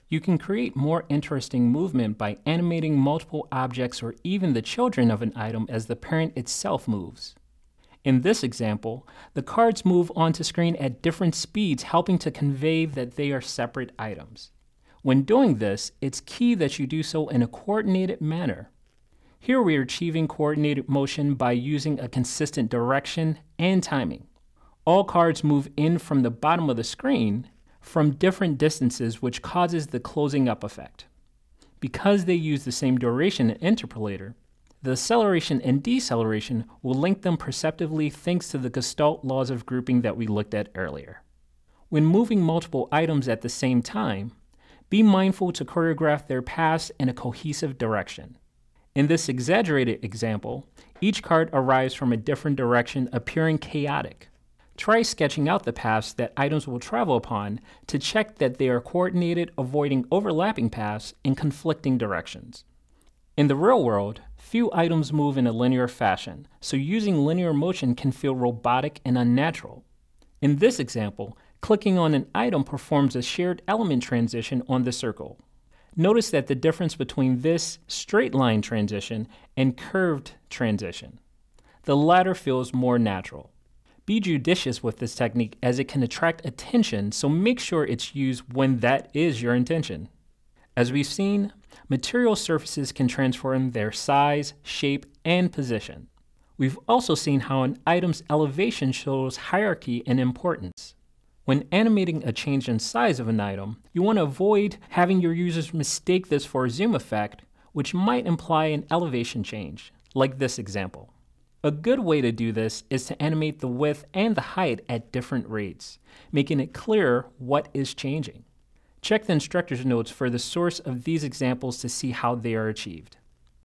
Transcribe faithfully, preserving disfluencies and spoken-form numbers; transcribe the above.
You can create more interesting movement by animating multiple objects or even the children of an item as the parent itself moves. In this example, the cards move onto screen at different speeds, helping to convey that they are separate items. When doing this, it's key that you do so in a coordinated manner. Here we are achieving coordinated motion by using a consistent direction and timing. All cards move in from the bottom of the screen from different distances, which causes the closing up effect. Because they use the same duration and interpolator, the acceleration and deceleration will link them perceptively thanks to the Gestalt laws of grouping that we looked at earlier. When moving multiple items at the same time, be mindful to choreograph their paths in a cohesive direction. In this exaggerated example, each card arrives from a different direction, appearing chaotic. Try sketching out the paths that items will travel upon to check that they are coordinated, avoiding overlapping paths and conflicting directions. In the real world, few items move in a linear fashion, so using linear motion can feel robotic and unnatural. In this example, clicking on an item performs a shared element transition on the circle. Notice that the difference between this straight line transition and curved transition. The latter feels more natural. Be judicious with this technique as it can attract attention, so make sure it's used when that is your intention. As we've seen, material surfaces can transform their size, shape, and position. We've also seen how an item's elevation shows hierarchy and importance. When animating a change in size of an item, you want to avoid having your users mistake this for a zoom effect, which might imply an elevation change, like this example. A good way to do this is to animate the width and the height at different rates, making it clearer what is changing. Check the instructor's notes for the source of these examples to see how they are achieved.